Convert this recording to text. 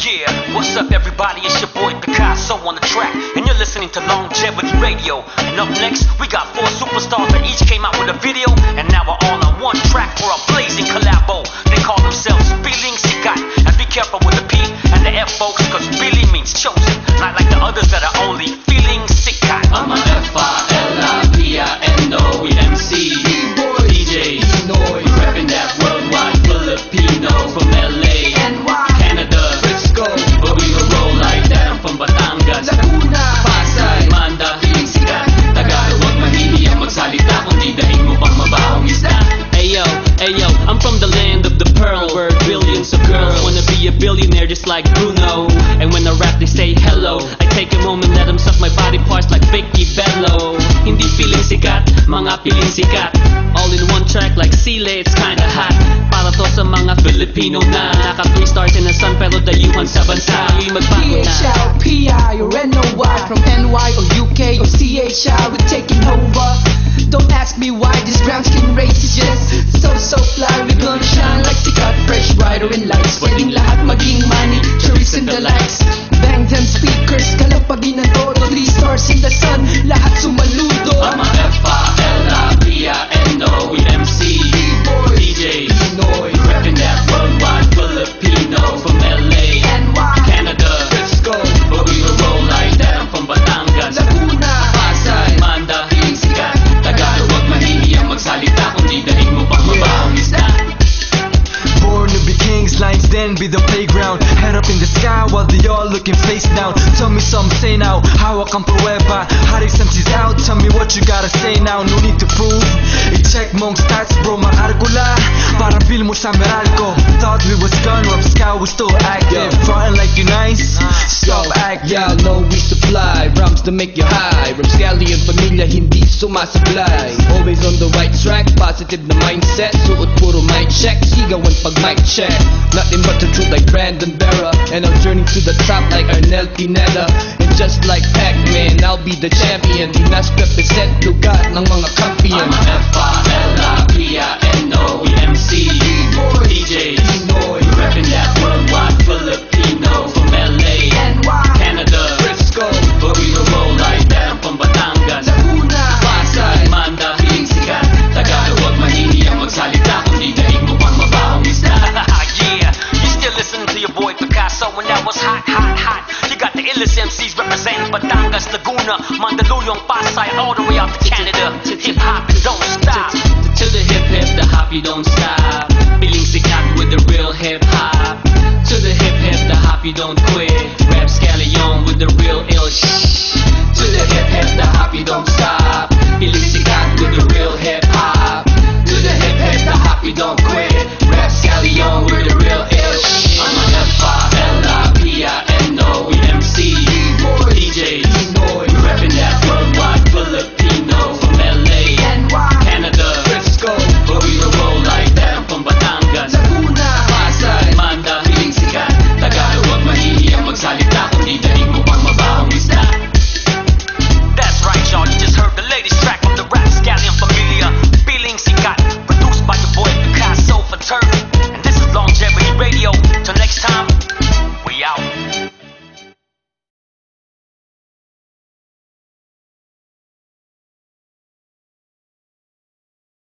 Yeah, what's up everybody, it's your boy Picasso on the track, and you're listening to Longevity Radio. And up next, we got 4 superstars that each came out with a video, and now we're all on one track for a blazing collabo. They call themselves Feeling Sikat, and be careful with the P and the F folks, cause Feeling means chosen, not like the others that are only Feeling Sikat. I'm a F-I-L-I-P-I-N-O MC DJ Pinoy, reppin' that worldwide Filipino from LA, Canada, Frisco, but we gon' roll like that. I'm from Batangas, Laguna, Pasay, Manda, Feeling Sikat. Tagalog, wag mahihiyang magsalita, kundi dahig mo pang mabahong isda. Ayo, I'm from the land of the pearl, where billions of girls wanna be a billionaire just like Bruno. And when I rap they say hello, I take a moment, let them suck my body parts like Vicky Bello. Hindi feeling sikat, mga feeling sikat. All in one track like Sile, it's kinda hot. Para to sa mga Filipino na naka 3 stars in the sun pero dayuhan sa bansa. Yung magbago na P-H-L-P-I or N-O-Y, from NY or UK or C-H-I, we're taking over. Don't ask me why this brown skin race is just so fly. We gonna shine like sikat, fresh, brighter in lights. Pwedeng lahat maging money, tourists and the likes. Bang them speakers, kalapagin ng todo. 3 stars in the sun, lahat sumaludo. I'm a F-I-L-I-P-I-N-O MC DJ Pinoy, reppin' that worldwide Filipino from LA, Canada, Frisco, but we gon' roll like that. I'm from Batangas, Laguna, Pasay, Manda, Feeling Sikat. Tagalog, wag mahihiyang magsalita, kundi dahig mo pang mabahong isda. Born to be kings, lines then be the playground. Head up in the sky while they all looking face down. Tell me something, say now, hawak ang pruweba. Haris MC's out, tell me what you gotta say now. No need to prove, i-check mong stats bro, makargula. Parang feel mo sa Meralco. Thought we was done, rap sky was still active. Frontin' like you nice, stop acting. Y'all know we supply rhymes to make you high. Rapscally and pamilya hindi sumasablay. Always on the right track, positive na mindset. Suot puro mic check, sigawan pag mic check. Nothing but the truth like Brandon Berra, and I'm journeying to the top like Arnel Pineda. And just like Pac-Man, I'll be the champion. Dinas represent lugar ng mga kampiyon. I'm a F-I-L-I-P-I-N-O MC DJ Pinoy, reppin' that worldwide Filipino from LA, Canada, Frisco, but we gon' roll like that. I'm from Batangas, Laguna, Pasay, Manda, Feeling Sikat. Tagalog, wag mahihiyang magsalita, kundi dahig mo pang mabahong isda. Yeah, you still listening to your boy Picasso, and that was hot. You got the illest MCs representing Batangas, Laguna, Mandaluyong, Pasay, all the way out to Canada. Hip hop and don't stop. To the hip, the hop, you don't stop. Feeling sikat with the real hip hop. To the hip, the hop, you don't quit. Rap Scallion with the real ill shit.